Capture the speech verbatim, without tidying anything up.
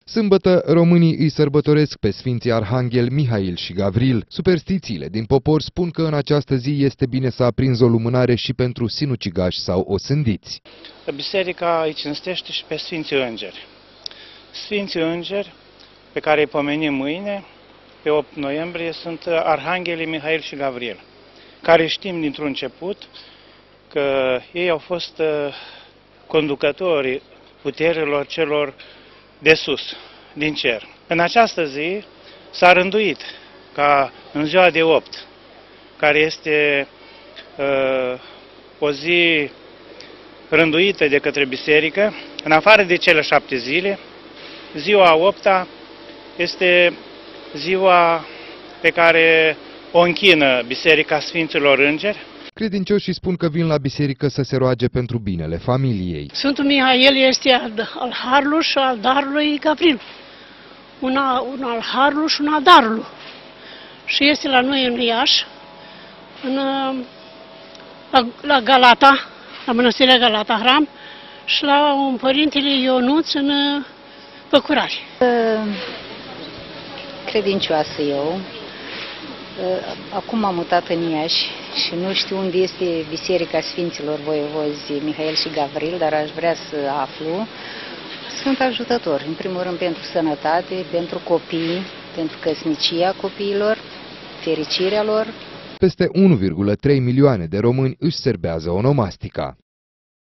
Sâmbătă, românii îi sărbătoresc pe Sfinții Arhanghel Mihail și Gavril. Superstițiile din popor spun că în această zi este bine să aprinzi o lumânare și pentru sinucigași sau osândiți. Biserica îi cinstește și pe Sfinții Îngeri. Sfinții Îngeri, pe care îi pomenim mâine, pe opt noiembrie, sunt Arhanghelii Mihail și Gavril, care știm dintr-un început că ei au fost conducătorii puterilor celor de sus, din cer. În această zi s-a rânduit ca în ziua de opt, care este uh, o zi rânduită de către biserică, în afară de cele șapte zile, ziua a opta este ziua pe care o închină Biserica Sfinților Îngeri. Credincioșii spun că vin la biserică să se roage pentru binele familiei. Sfântul Mihail este al, al Harului și al Darului Gavril. Una, un al Harului și un al Darului. Și este la noi în Iași, în, la, la Galata, la Mănăstirea Galata Hram, și la un părintele Ionuț în Păcurari. Credincioasă eu. Acum am mutat în Iași și nu știu unde este Biserica Sfinților Voievozi Mihail și Gavril, dar aș vrea să aflu. Sunt ajutători, în primul rând pentru sănătate, pentru copii, pentru căsnicia copiilor, fericirea lor. Peste unu virgulă trei milioane de români își serbează onomastica.